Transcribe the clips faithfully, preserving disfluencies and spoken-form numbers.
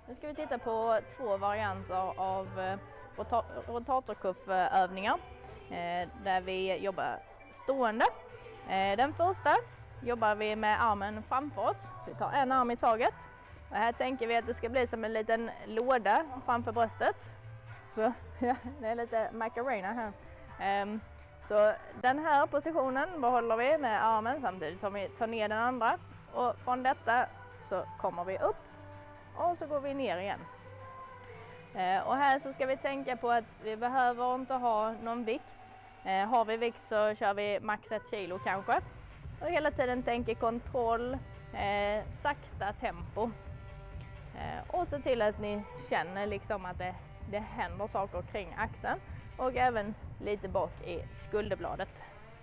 Nu ska vi titta på två varianter av rota rotatorkuffövningar eh, där vi jobbar stående. Eh, den första jobbar vi med armen framför oss. Vi tar en arm i taget. Och här tänker vi att det ska bli som en liten låda framför bröstet. Så ja, det är lite Macarena här. Eh, så den här positionen behåller vi med armen samtidigt som vi tar ner den andra. Och från detta så kommer vi upp. Och så går vi ner igen. Eh, och här så ska vi tänka på att vi behöver inte ha någon vikt. Eh, har vi vikt så kör vi max ett kilo kanske. Och hela tiden tänker kontroll, eh, sakta tempo. Eh, och se till att ni känner liksom att det, det händer saker kring axeln. Och även lite bak i skulderbladet.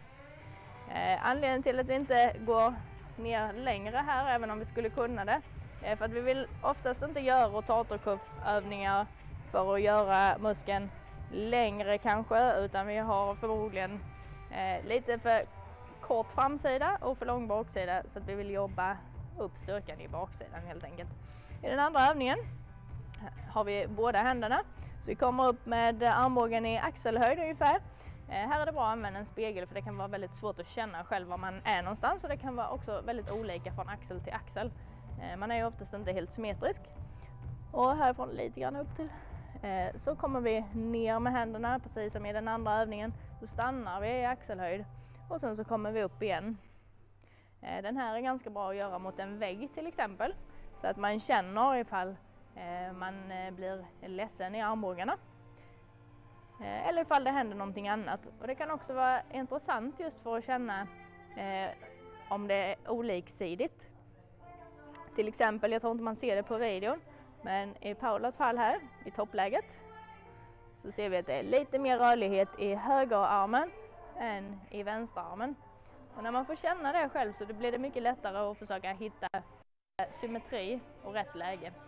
Eh, anledningen till att vi inte går ner längre här, även om vi skulle kunna det, för att vi vill oftast inte göra rotatorkuffövningar för att göra muskeln längre kanske, utan vi har förmodligen eh, lite för kort framsida och för lång baksida, så att vi vill jobba upp styrkan i baksidan helt enkelt. I den andra övningen har vi båda händerna, så vi kommer upp med armbågen i axelhöjd ungefär. Eh, här är det bra att använda en spegel, för det kan vara väldigt svårt att känna själv var man är någonstans, och det kan vara också väldigt olika från axel till axel. Man är ju oftast inte helt symmetrisk. Och härifrån lite grann upp till. Eh, så kommer vi ner med händerna, precis som i den andra övningen. Så stannar vi i axelhöjd. Och sen så kommer vi upp igen. Eh, den här är ganska bra att göra mot en vägg till exempel. Så att man känner ifall eh, man eh, blir ledsen i armbågarna. Eh, eller ifall det händer någonting annat. Och det kan också vara intressant just för att känna eh, om det är oliksidigt. Till exempel, jag tror inte man ser det på videon, men i Paulas fall här, i toppläget, så ser vi att det är lite mer rörlighet i högerarmen än i vänsterarmen. Och när man får känna det själv så blir det mycket lättare att försöka hitta symmetri och rätt läge.